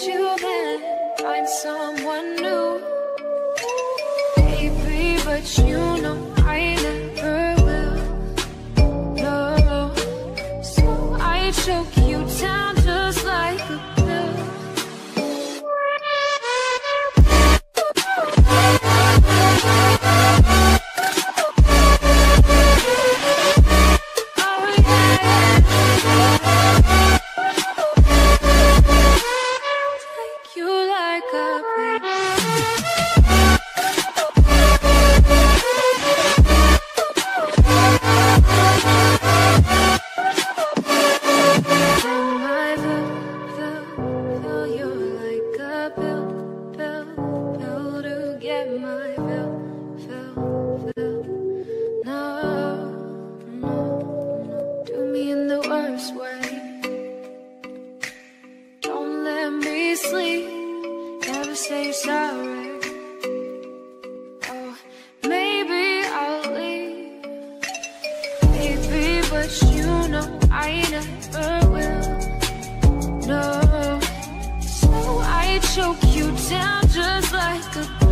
you, then find someone new. Baby, but you know I never will. No, so I choke you down just like a pill. Sleep, never say sorry. Oh, maybe I'll leave, baby, but you know I never will. No, so I choke you down just like a